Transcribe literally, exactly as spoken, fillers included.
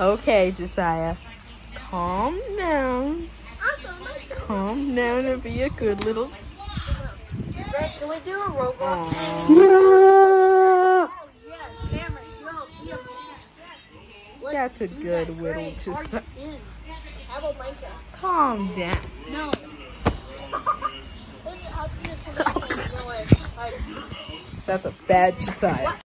Okay, Josiah. Calm down. Calm down and be a good little... Greg, can we do a Roblox? Aww. Yes, Cameron, no, yeah. That's a good little Greg, Josiah. are you in? How about Minecraft? Calm down. No. That's a bad Josiah.